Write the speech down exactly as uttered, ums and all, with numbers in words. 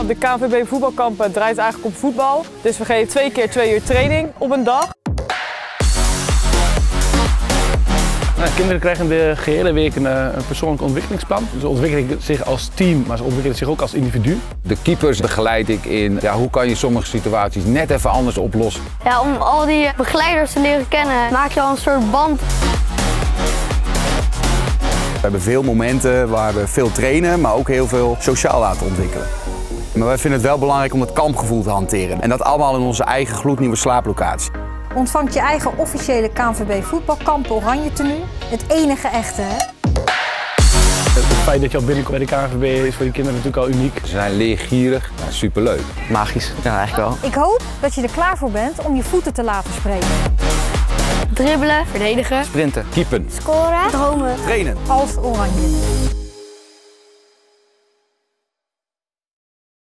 De K N V B voetbalkampen draait eigenlijk op voetbal. Dus we geven twee keer twee uur training op een dag. Nou, kinderen krijgen de gehele week een, een persoonlijk ontwikkelingsplan. Ze ontwikkelen zich als team, maar ze ontwikkelen zich ook als individu. De keepers begeleid ik in ja, hoe kan je sommige situaties net even anders oplossen. Ja, om al die begeleiders te leren kennen, maak je al een soort band. We hebben veel momenten waar we veel trainen, maar ook heel veel sociaal laten ontwikkelen. Maar wij vinden het wel belangrijk om het kampgevoel te hanteren. En dat allemaal in onze eigen gloednieuwe slaaplocatie. Ontvangt je eigen officiële K N V B voetbalkamp oranje tenue. Het enige echte, hè? Het feit dat je al binnenkomt bij de K N V B is voor die kinderen natuurlijk al uniek. Ze zijn leergierig, ja, superleuk. Magisch, ja eigenlijk wel. Ik hoop dat je er klaar voor bent om je voeten te laten spreken. Dribbelen, verdedigen, Sprinten, Keepen, scoren, dromen. Trainen Als oranje.